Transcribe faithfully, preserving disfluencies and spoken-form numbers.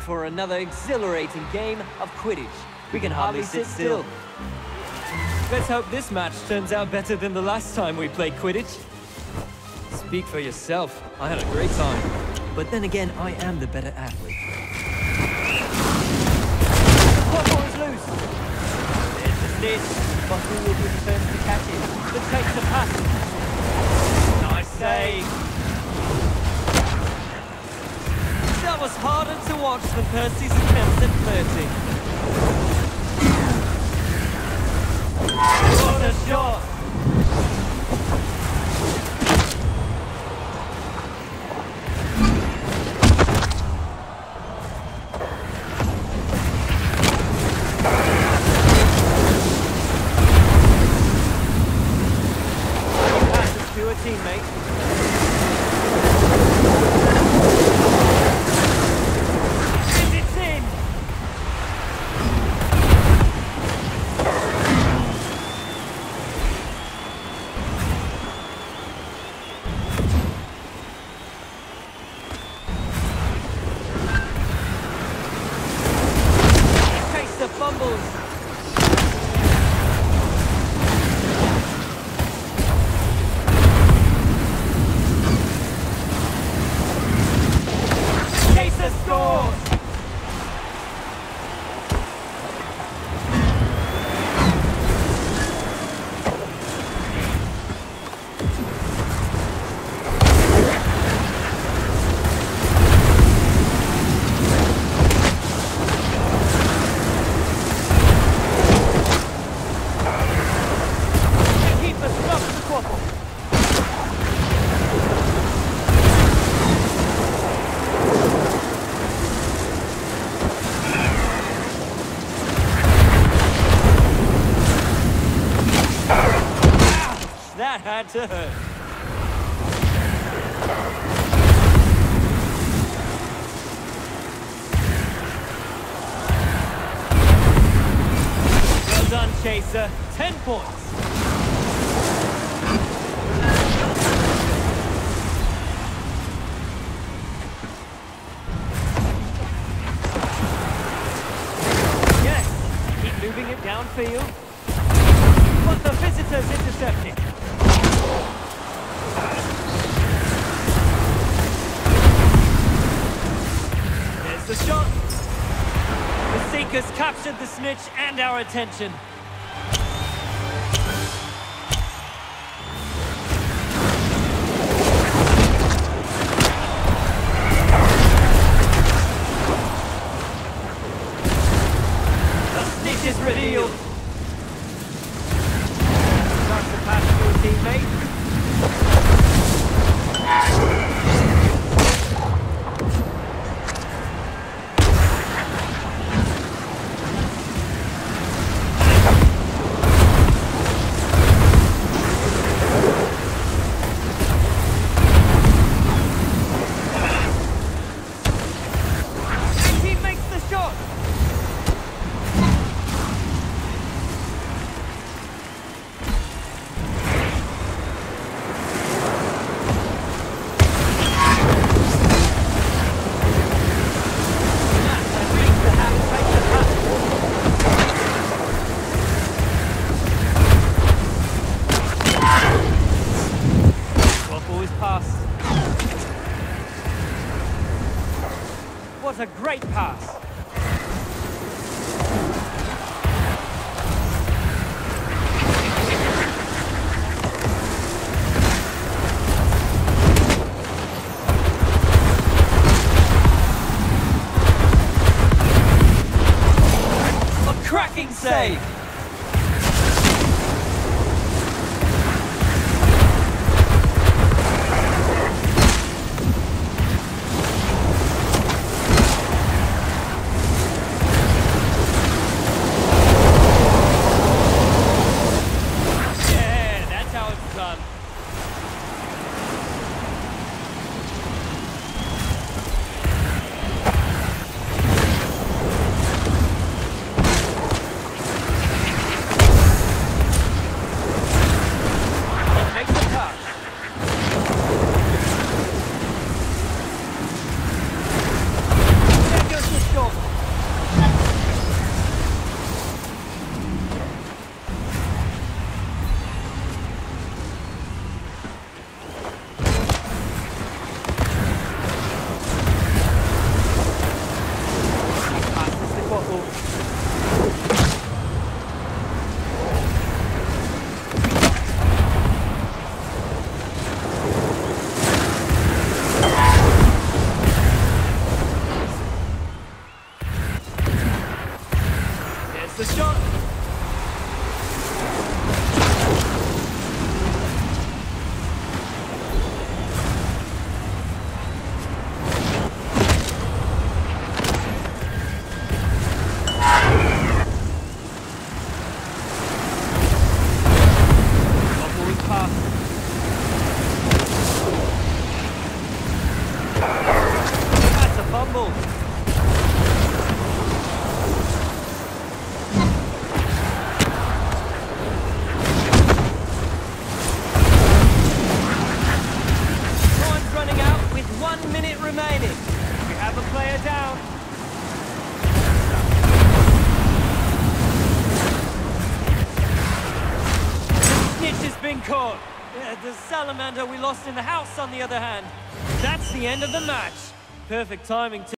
for another exhilarating game of Quidditch. We can hardly sit still. Let's hope this match turns out better than the last time we played Quidditch. Speak for yourself. I had a great time. But then again, I am the better athlete. Quaffle is loose. There's the snitch. But who will be the first to catch it? The takes the pass. Nice save. That was harder to watch than Percy's attempts at flirting. What a shot! Passes to a teammate. That had to hurt. Well done, Chaser. Ten points. Yes, keep moving it downfield. But the visitors intercept it. There's the shot. The Seekers captured the snitch and our attention. The snitch is revealed. Starts to pass to a teammate. What a great pass! A cracking save! the salamander we lost in the house, on the other hand. That's the end of the match. Perfect timing, too.